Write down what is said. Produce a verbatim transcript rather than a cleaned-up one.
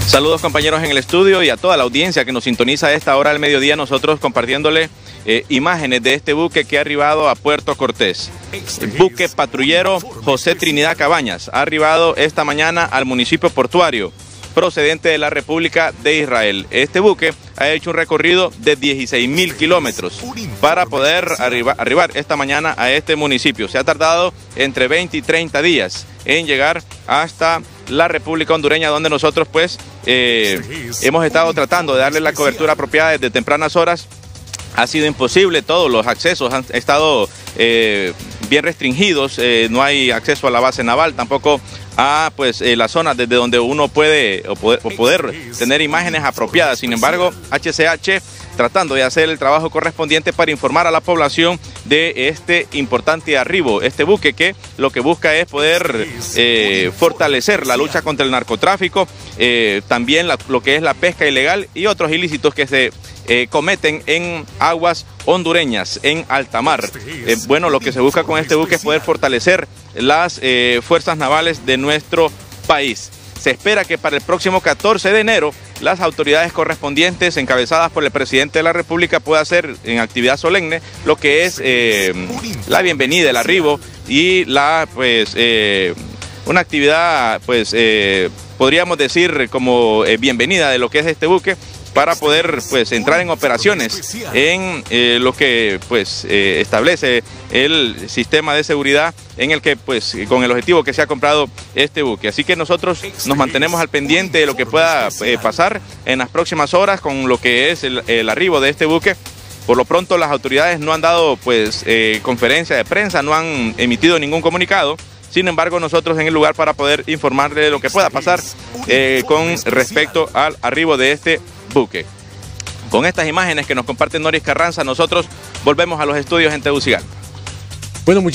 Saludos compañeros en el estudio y a toda la audiencia que nos sintoniza a esta hora del mediodía, nosotros compartiéndole eh, imágenes de este buque que ha arribado a Puerto Cortés. El buque patrullero José Trinidad Cabañas ha arribado esta mañana al municipio portuario procedente de la República de Israel. Este buque ha hecho un recorrido de dieciséis mil kilómetros para poder arriba, arribar esta mañana a este municipio. Se ha tardado entre veinte y treinta días en llegar hasta la República Hondureña, donde nosotros pues eh, hemos estado tratando de darle la cobertura apropiada desde tempranas horas. Ha sido imposible, todos los accesos han estado eh, bien restringidos, eh, no hay acceso a la base naval, tampoco a pues eh, las zonas desde donde uno puede o, poder o poder tener imágenes apropiadas. Sin embargo, H C H tratando de hacer el trabajo correspondiente para informar a la población de este importante arribo, este buque que lo que busca es poder eh, fortalecer la lucha contra el narcotráfico, eh, también la, lo que es la pesca ilegal y otros ilícitos que se eh, cometen en aguas hondureñas, en alta mar. Eh, bueno, lo que se busca con este buque es poder fortalecer las eh, fuerzas navales de nuestro país. Se espera que para el próximo catorce de enero las autoridades correspondientes encabezadas por el presidente de la República puedan hacer en actividad solemne lo que es eh, la bienvenida, el arribo y la pues eh, una actividad pues eh, podríamos decir como eh, bienvenida de lo que es este buque, para poder pues entrar en operaciones en eh, lo que pues eh, establece el sistema de seguridad en el que pues con el objetivo que se ha comprado este buque. Así que nosotros nos mantenemos al pendiente de lo que pueda eh, pasar en las próximas horas con lo que es el, el arribo de este buque. Por lo pronto las autoridades no han dado pues eh, conferencia de prensa, no han emitido ningún comunicado. Sin embargo, nosotros en el lugar para poder informarle de lo que pueda pasar eh, con respecto al arribo de este buque. Con estas imágenes que nos comparte Noris Carranza, nosotros volvemos a los estudios en Tegucigalpa. Bueno,